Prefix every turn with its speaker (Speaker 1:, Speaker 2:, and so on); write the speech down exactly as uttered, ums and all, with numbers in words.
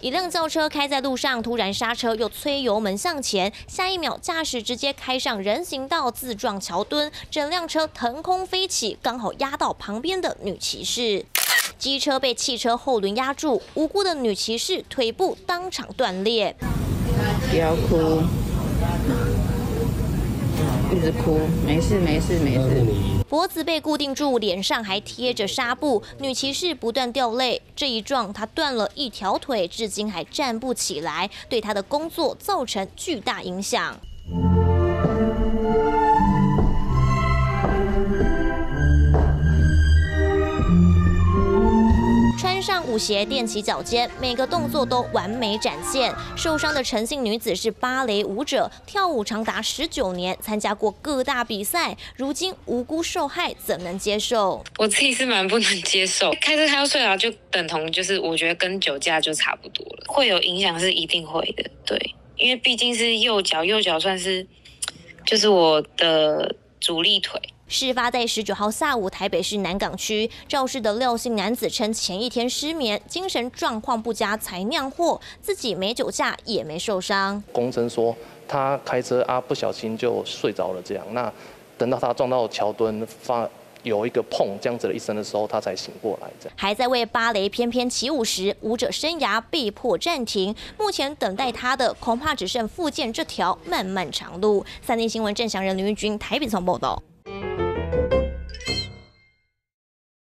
Speaker 1: 一辆轿车开在路上，突然刹车又催油门向前，下一秒驾驶直接开上人行道，自撞桥墩，整辆车腾空飞起，刚好压到旁边的女骑士。机车被汽车后轮压住，无辜的女骑士腿部当场断裂。
Speaker 2: 不要哭，一直哭，没事没事没事。
Speaker 1: 脖子被固定住，脸上还贴着纱布，女骑士不断掉泪。这一撞，她断了一条腿，至今还站不起来，对她的工作造成巨大影响。穿上舞鞋踮起脚尖，每个动作都完美展现。受伤的陈姓女子是芭蕾舞者，跳舞长达十九年，参加过各大比赛。如今无辜受害，怎能接受？
Speaker 3: 我自己是蛮不能接受，开车开到睡着就等同就是我觉得跟酒驾就差不多了，会有影响是一定会的，对，因为毕竟是右脚，右脚算是就是我的主力腿。
Speaker 1: 事发在十九号下午，台北市南港区肇事的廖姓男子称，前一天失眠，精神状况不佳才酿祸，自己没酒驾也没受伤。
Speaker 4: 公称说他开车啊不小心就睡着了，这样。那等到他撞到桥墩发有一个碰这样子的一声的时候，他才醒过来。这样
Speaker 1: 还在为芭蕾翩翩起舞时，舞者生涯被迫暂停。目前等待他的恐怕只剩复健这条漫漫长路。三立新闻郑祥仁、林玉君台北从报道。